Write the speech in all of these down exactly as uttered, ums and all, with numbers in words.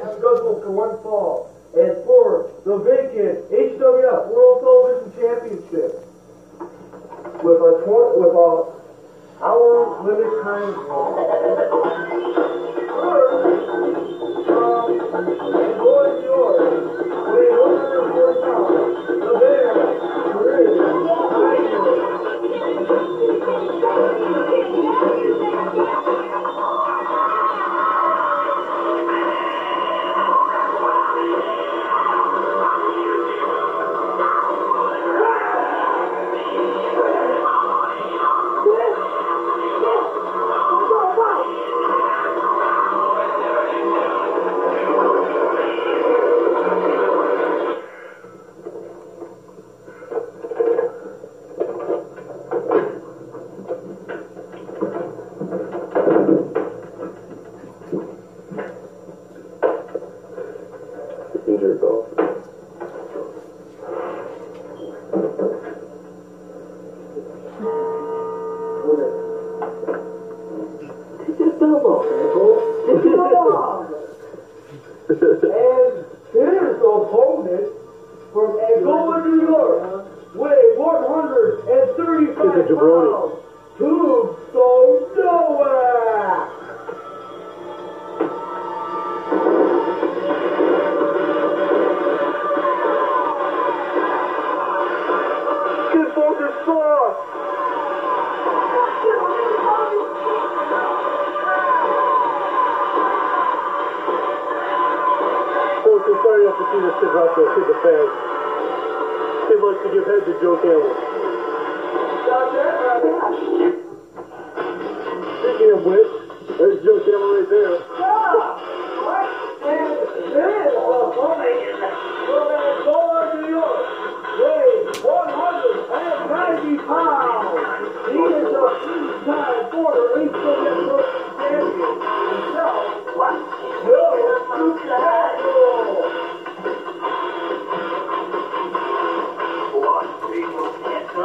struggle for one fall. And for the vacant H W F World Television Championship with a tw- with a hour limit time. And boys yours, weighing one hundred forty pounds, the bear, Chris Tiger. Jerk off. Take your thumb off, asshole. Take your thumb off. And here's the opponent from Angola, New York, weighing one hundred thirty-five pounds, Tombstone Nowak. Sorry you have to see this kid out there, kid the fans. Kid likes to give head to Joe Campbell. Speaking of which, there's Joe Campbell right there. Yeah! What? And this opponent from Angola, New York, weighs one hundred ninety pounds. He is a three-time former H W F champion himself. What? Joe Campbell.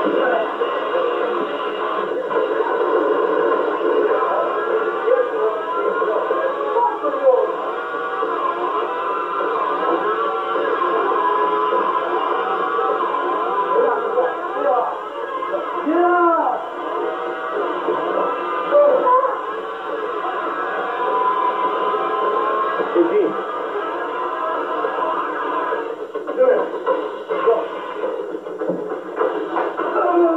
Oh,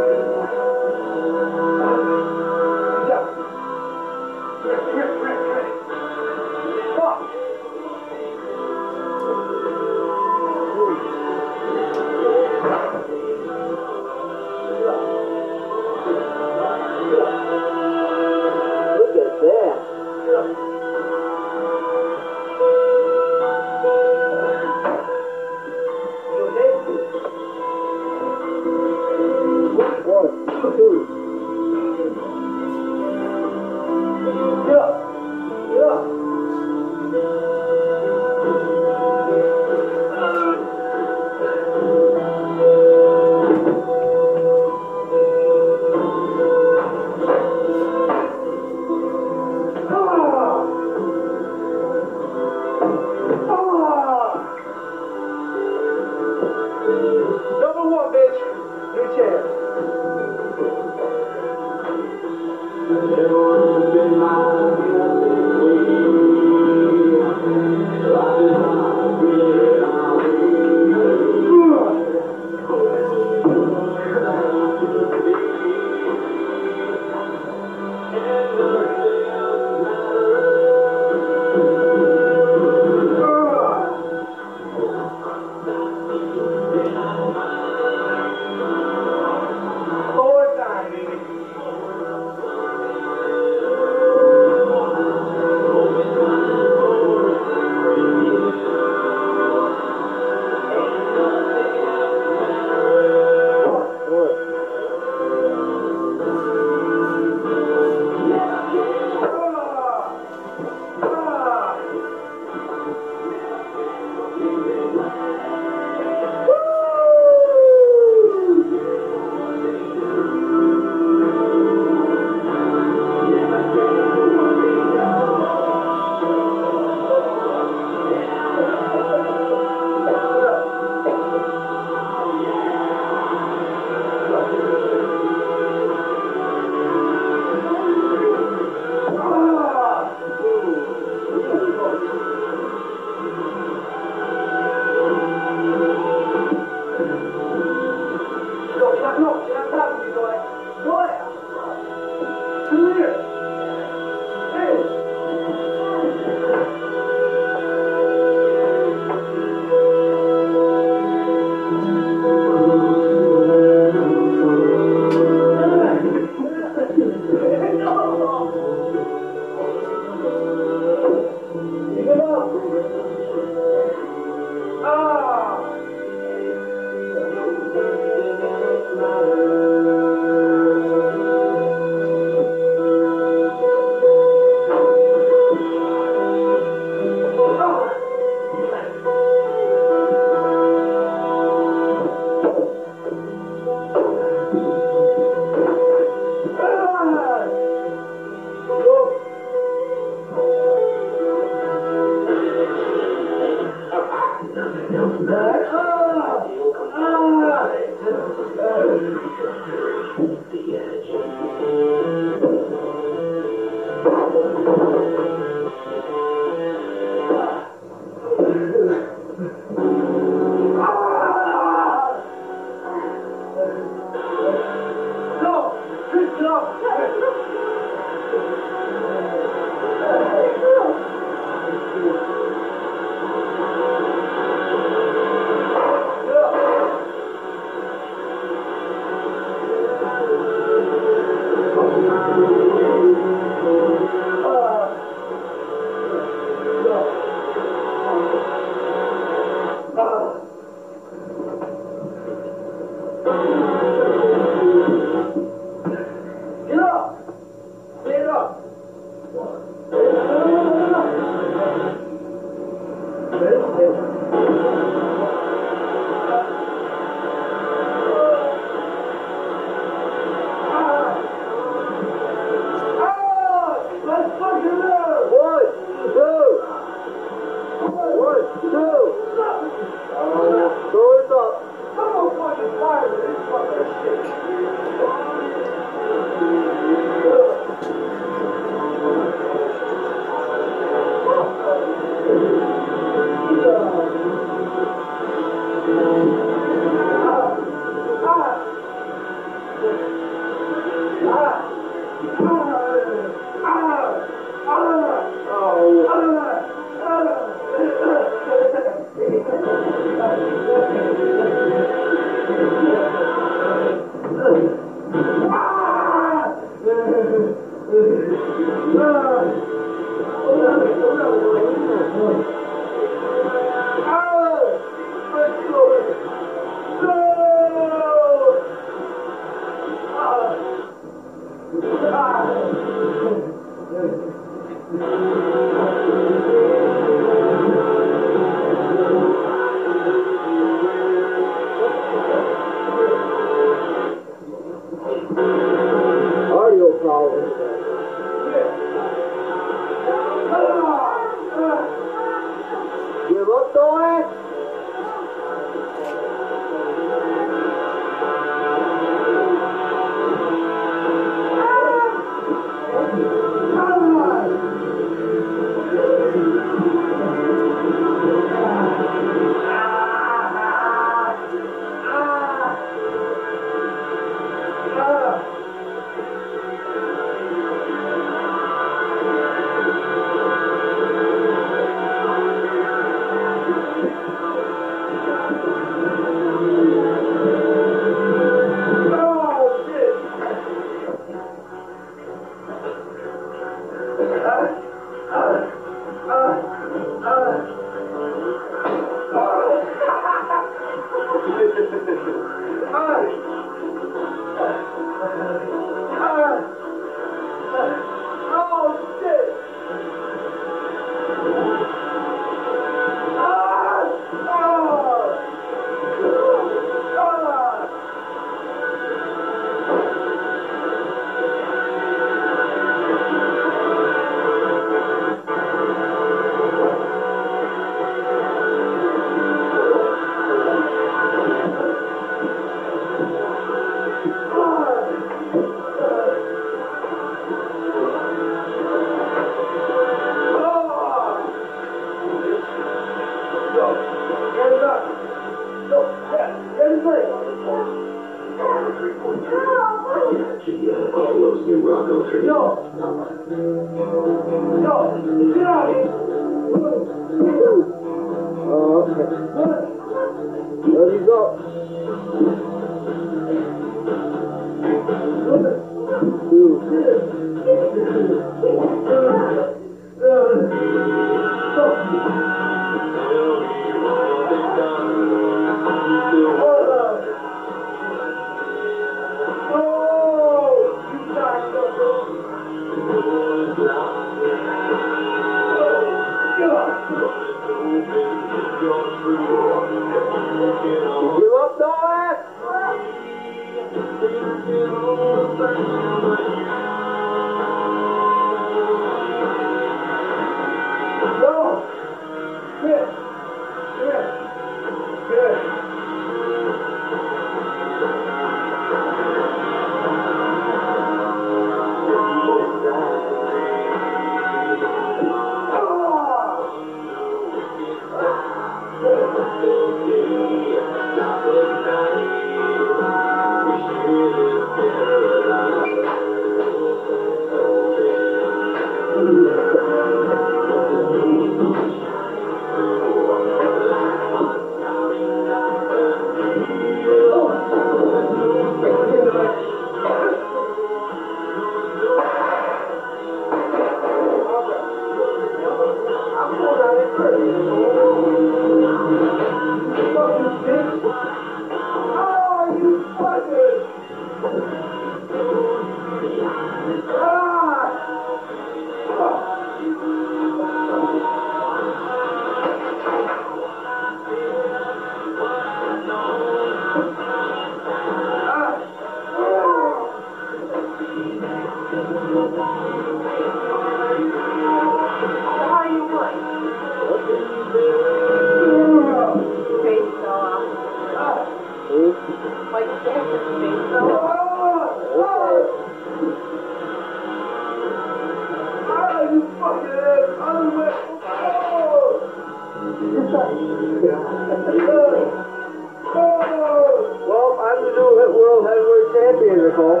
Well, I'm the new world heavyweight champion, Nicole.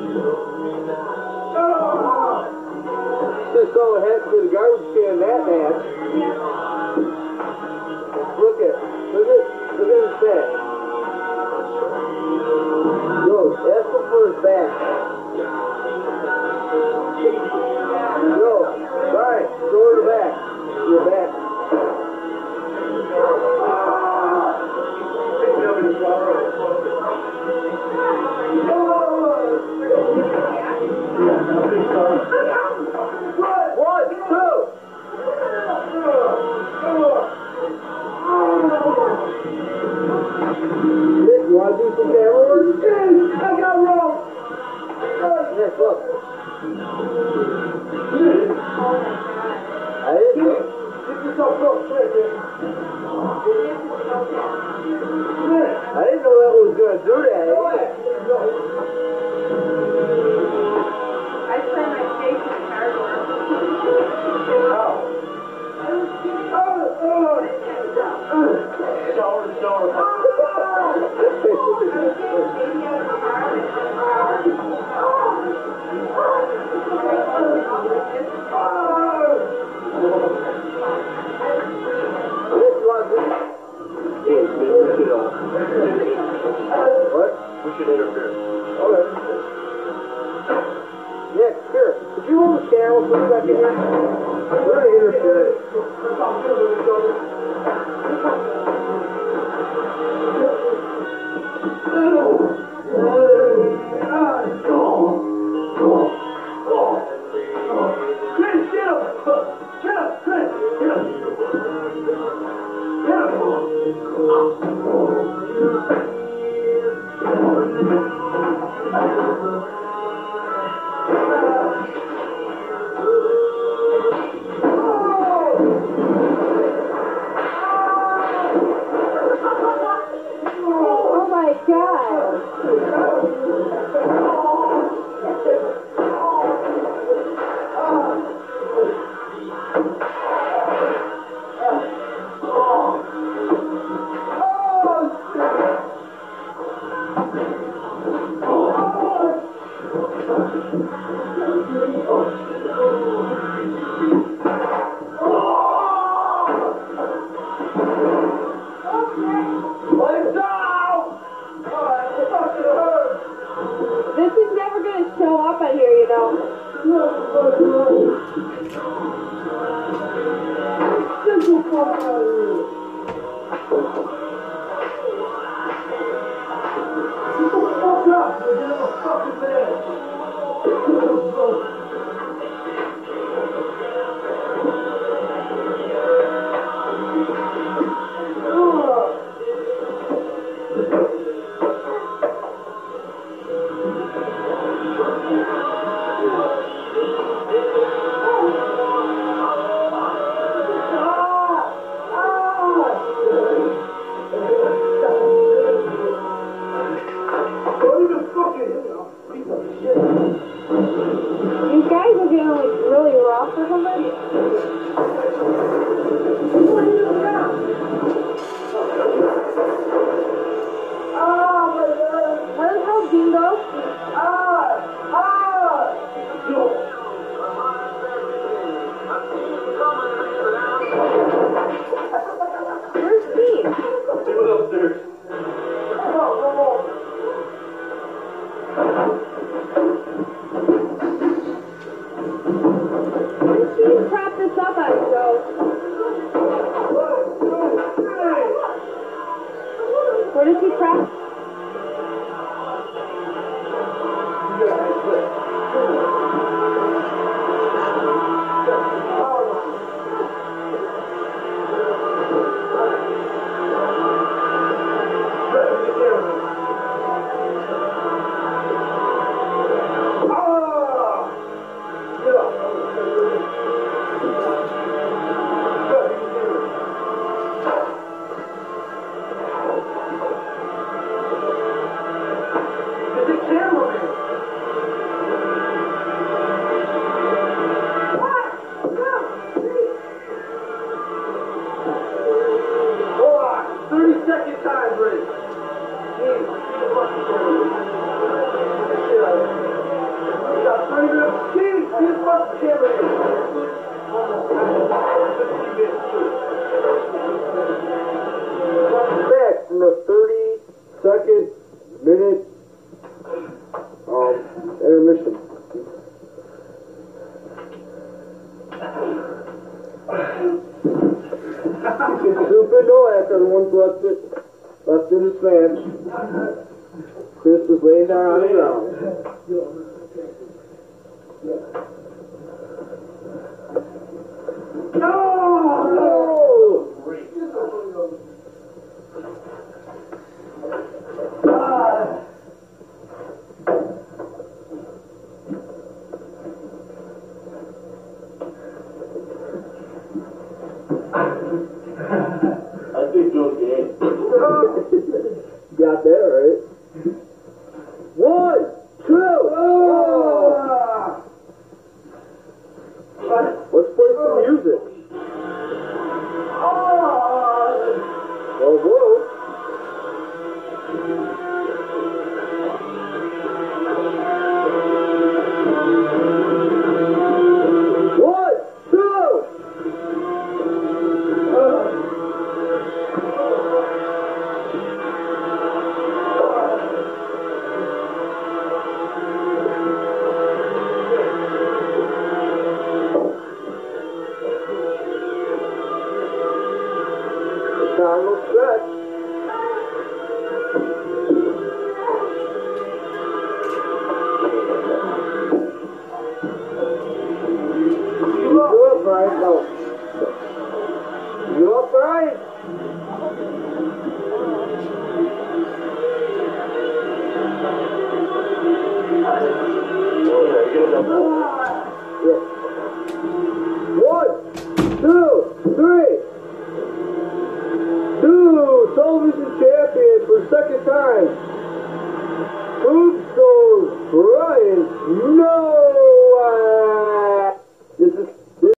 Just go ahead to the garbage can that match. Look at, look at, look at his back. Yo, ask him for his back. Yo, Brian, go to the back. Your back. One, two. Nick, you want to do some camera work? I got rope. Nick, look. I didn't know. Get yourself up, quick, Nick. I didn't know that was going to do that. I spent my face in cardboard. Shower, shower. What? We should interfere. Okay. Nick, here. Could you move the camera for a second here? We're going to interfere. Chris, get up! Get up, Chris! Get up! Get up! Oh my God! This is never going to show up on here, you know. Get the fuck out of here! Get the fuck up! You're in a fucking bed! Don't even fucking hit me. Piece of shit. second time, Brady. Dean, keep the fucking camera. Shit out of it. You got twenty minutes. Dean, keep the fucking camera in. Back in the thirty-second minute um, intermission. Stupid Nowak are the ones left it, left in his match. Chris was laying down on the ground. No! No! I think you're game. Got that right. One, two. Oh. Let's play some music. Whoa, whoa. One, two. Donald stretch. You up, Brian? No. You up, Brian? Yeah. One, two, three. New television champion for the second time. Tombstone Nowak.